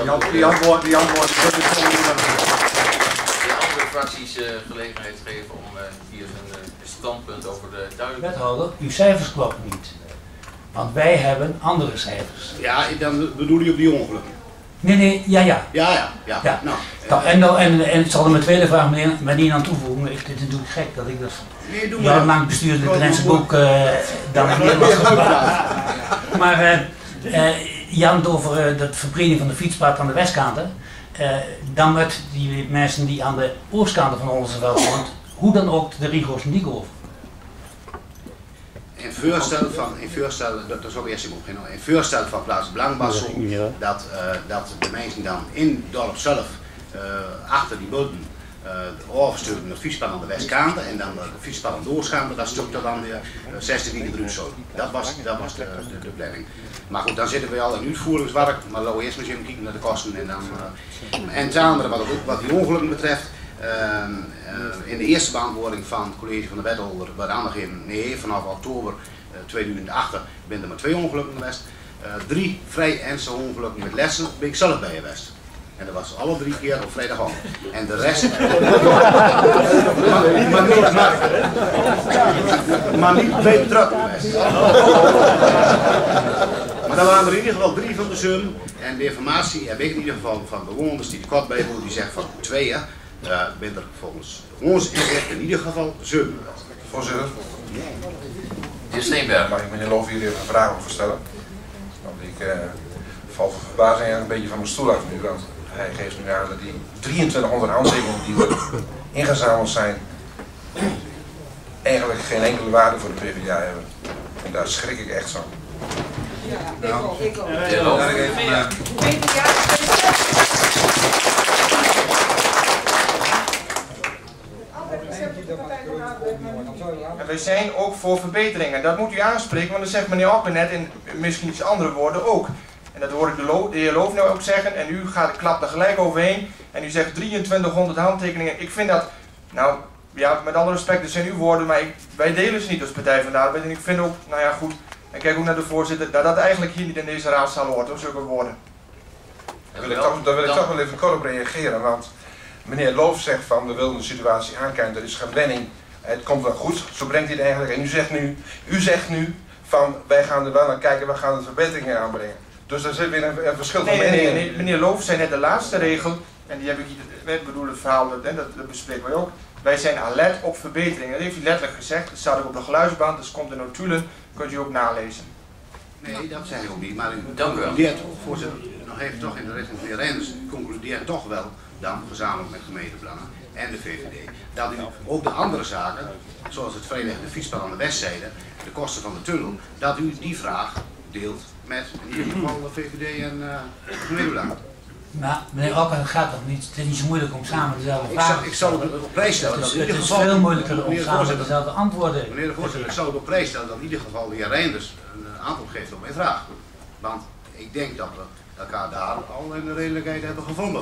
Die antwoord is andere fracties gelegenheid geven om hier een standpunt over de duidelijkheid. Wethouder, uw cijfers kloppen niet. Want wij hebben andere cijfers. Ja, dan bedoel je op die ongelukken. Nee, ja. Ja. Nou, en ik zal er mijn tweede vraag meteen aan toevoegen. Het is natuurlijk gek dat ik dat jarenlang bestuurde het Drentse boek dan in Nederland gebruik. Maar Jan, over de verbreding van de fietspad aan de westkant. Dan met die mensen die aan de oostkant van onze veld woont, hoe dan ook de Rigo's niet over. In voorstel, dat is ook eerst in beginnen. In voorstel van Plaats Belang was zo dat de mensen dan in het dorp zelf achter die boten oversturen het fietspad aan de westkant en dan de fietspad aan de oostkant, dat stuk er dan weer 16 meter zo. Dat was de planning. Maar goed, dan zitten we al in uitvoeringswerk, maar laten we eerst maar eens even kijken naar de kosten en dan. En het andere wat die ongelukken betreft. In de eerste beantwoording van het college van de wethouder werd aangegeven, nee, vanaf oktober 2008 ben er maar 2 ongelukken geweest. 3 vrij ernstige ongelukken met lessen ben ik zelf bij geweest. En dat was alle 3 keer op vrijdagavond. En de rest. maar niet bij betrokken geweest. Maar dan waren er in ieder geval 3 van de zoon. En de informatie heb ik in ieder geval van bewoners die de kort bij wonen, die zeggen van 2 jaar. Ben er volgens ons inzicht in ieder geval 7. Voorzitter. De heer Steenberg. Mag ik meneer Loof hier even een vraag over stellen? Want ik val van verbazing een beetje van mijn stoel af nu, want hij geeft nu aan dat die 2300 handtekeningen die ingezameld zijn, eigenlijk geen enkele waarde voor de PvdA hebben. En daar schrik ik echt van. Ja, ik ook. En wij zijn ook voor verbeteringen. Dat moet u aanspreken, want dat zegt meneer Oppen net in misschien iets andere woorden ook. En dat hoor ik de heer Loof nou ook zeggen. En u klapt er gelijk overheen. En u zegt 2300 handtekeningen. Ik vind dat, nou ja, met alle respect, dat zijn uw woorden, maar wij delen ze niet als Partij van de Arbeid. En ik vind ook, nou ja goed, en kijk ook naar de voorzitter, dat dat eigenlijk hier niet in deze raadzaal hoort, hoor, zulke woorden. Daar wil ik toch wel even kort op reageren, want meneer Loof zegt van we willen de situatie aankijken, er is gewenning, het komt wel goed, zo brengt hij het eigenlijk. En u zegt nu van wij gaan er wel naar kijken, we gaan de verbeteringen aanbrengen. Dus daar zit weer een verschil van meningen. Nee, meneer Loof zei net de laatste regel, en die heb ik hier, ik bedoel het verhaal, dat bespreken wij ook. Wij zijn alert op verbeteringen. Dat heeft hij letterlijk gezegd, dat staat ook op de geluidsband, dus komt in notulen, kunt u ook nalezen. Nee, dat zei ik ook niet, maar u concludeert, voorzitter, nog even toch in de richting van de heer Reinders, concludeert toch wel dan gezamenlijk met gemeentebelangen en de VVD, dat u ook de andere zaken, zoals het vrijwegende fietspad aan de westzijde, de kosten van de tunnel, dat u die vraag deelt met in ieder geval de VVD en gemeentebelangen. Maar meneer Oppen, het gaat toch niet, het is niet zo moeilijk om samen dezelfde vragen te stellen. Ik zou het op prijs stellen dat in ieder geval. Het is veel moeilijker om samen dezelfde antwoorden. Meneer de voorzitter, ik zou het op prijs stellen dat in ieder geval de heer Reinders een antwoord geeft op mijn vraag. Want ik denk dat we elkaar daar al in de redelijkheid hebben gevonden.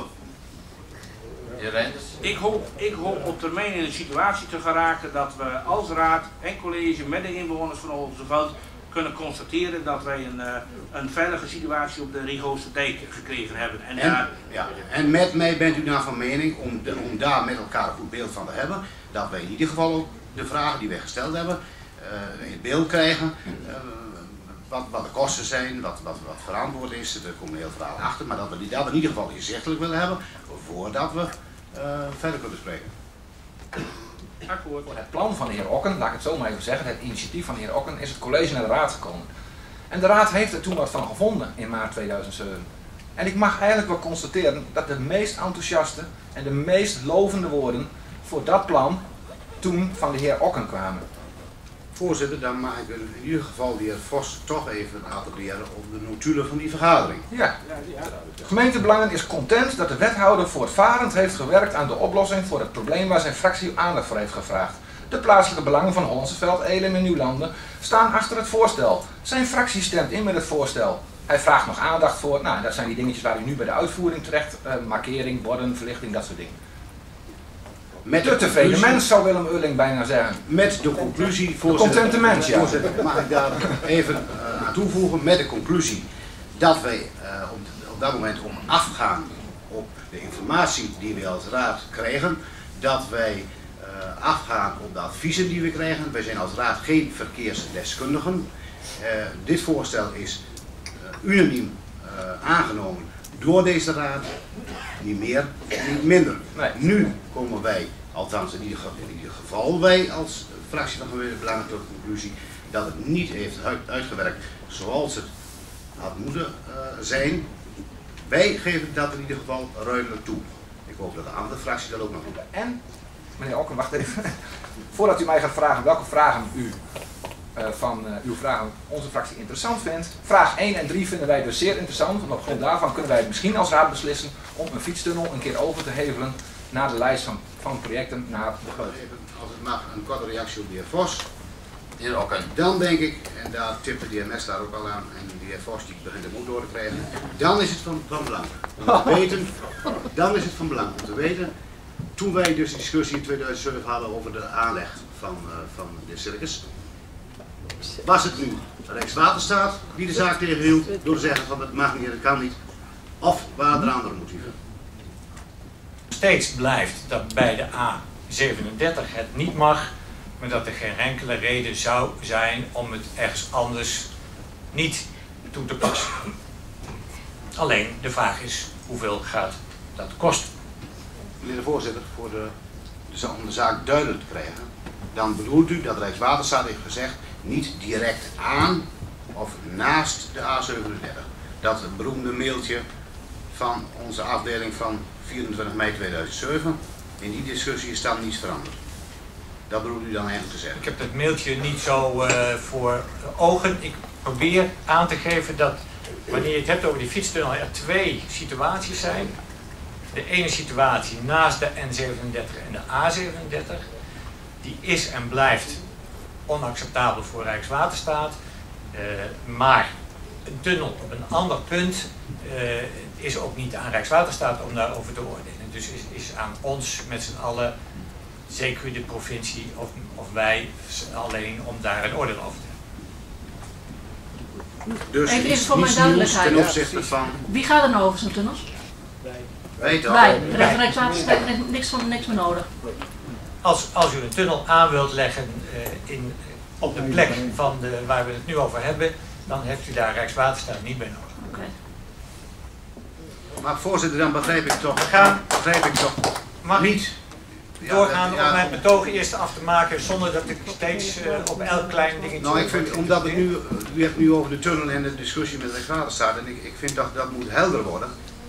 Heer Reinders. Ik hoop op termijn in een situatie te geraken dat we als raad en college met de inwoners van Oldenveld kunnen constateren dat wij een veilige situatie op de Rigoose dijk gekregen hebben. En met mij bent u dan van mening om daar met elkaar een goed beeld van te hebben, dat wij in ieder geval ook de vragen die wij gesteld hebben in beeld krijgen, wat de kosten zijn, wat verantwoord is, er komt een heel verhaal achter, maar dat we dat in ieder geval inzichtelijk willen hebben voordat we verder kunnen spreken. Voor het plan van de heer Okken, laat ik het zo maar even zeggen, het initiatief van de heer Okken, is het college naar de raad gekomen. En de raad heeft er toen wat van gevonden in maart 2007. En ik mag eigenlijk wel constateren dat de meest enthousiaste en de meest lovende woorden voor dat plan toen van de heer Okken kwamen. Voorzitter, dan mag ik in ieder geval de heer Vos toch even attenderen op de notulen van die vergadering. Ja. Gemeentebelangen is content dat de wethouder voortvarend heeft gewerkt aan de oplossing voor het probleem waar zijn fractie aandacht voor heeft gevraagd. De plaatselijke belangen van Hollandseveld, Elim en Nieuwlanden staan achter het voorstel. Zijn fractie stemt in met het voorstel. Hij vraagt nog aandacht voor, nou dat zijn die dingetjes waar u nu bij de uitvoering terecht, markering, borden, verlichting, dat soort dingen. Met de tevreden mens, zou Willem Ulling bijna zeggen. Met de conclusie, voorzitter, de contente mens, ja. Voorzitter, mag ik daar even aan toevoegen, met de conclusie dat wij op dat moment om afgaan op de informatie die we als raad kregen, dat wij afgaan op de adviezen die we krijgen. Wij zijn als raad geen verkeersdeskundigen. Dit voorstel is unaniem aangenomen door deze raad, niet meer, niet minder. Nee. Nu komen wij, althans in ieder geval wij als fractie van Gemeente Belangen, tot de conclusie dat het niet heeft uitgewerkt zoals het had moeten zijn. Wij geven dat in ieder geval ruidelijk toe. Ik hoop dat de andere fractie dat ook nog doet. En, meneer Okken, wacht even. Voordat u mij gaat vragen welke vragen u van uw vragen onze fractie interessant vindt. Vraag 1 en 3 vinden wij dus zeer interessant. Want op grond daarvan kunnen wij misschien als raad beslissen om een fietstunnel een keer over te hevelen naar de lijst van projecten naar de grootte. Als het mag, een korte reactie op de heer Vos. De heer Okken. Dan denk ik, en daar tipt de heer Mest daar ook al aan, en de heer Vos die begint het ook door te krijgen, dan is het van belang om te weten, dan is het van belang om te weten, toen wij dus de discussie in 2007 hadden over de aanleg van de circus, was het nu Rijkswaterstaat die de zaak tegenhield door te zeggen van het mag niet en het kan niet, of waren er andere motieven? Steeds blijft dat bij de A37 het niet mag, maar dat er geen enkele reden zou zijn om het ergens anders niet toe te passen. Alleen de vraag is, hoeveel gaat dat kosten? Meneer de voorzitter, om de zaak duidelijk te krijgen, dan bedoelt u dat Rijkswaterstaat heeft gezegd niet direct aan of naast de A37. Dat het beroemde mailtje van onze afdeling van 24 mei 2007, in die discussie is dan niets veranderd. Dat bedoelt u dan eigenlijk te zeggen? Ik heb het mailtje niet zo voor ogen. Ik probeer aan te geven dat wanneer je het hebt over die fietstunnel er twee situaties zijn. De ene situatie naast de N37 en de A37, die is en blijft onacceptabel voor Rijkswaterstaat. Maar een tunnel op een ander punt is ook niet aan Rijkswaterstaat om daarover te oordelen. Dus is aan ons met z'n allen, zeker de provincie of wij alleen, om daar een oordeel over te hebben. Dus even voor mijn duidelijkheid. Ten opzichte van... Wie gaat er nou over zo'n tunnels? Wij toch? Wij. De Rijkswaterstaat heeft niks meer nodig. Als u een tunnel aan wilt leggen op de plek van waar we het nu over hebben, dan heeft u daar Rijkswaterstaat niet bij nodig. Okay. Maar voorzitter, dan begrijp ik toch Mag niet doorgaan om mijn betoog eerst af te maken zonder dat ik steeds op elk klein dingetje... Nou, ik vind, omdat het nu, u hebt nu over de tunnel en de discussie met Rijkswaterstaat en ik vind dat moet helder worden.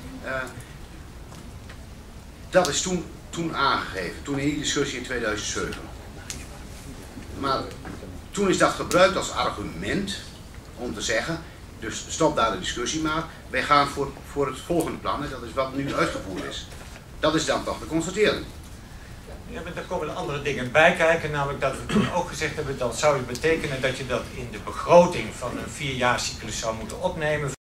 Dat is toen aangegeven, toen in die discussie in 2007. Maar toen is dat gebruikt als argument om te zeggen, dus stop daar de discussie maar, wij gaan voor het volgende plan en dat is wat nu uitgevoerd is. Dat is dan toch de constatering. Ja, maar daar komen er andere dingen bij kijken, namelijk dat we toen ook gezegd hebben, dat zou het betekenen dat je dat in de begroting van een 4-jaarcyclus zou moeten opnemen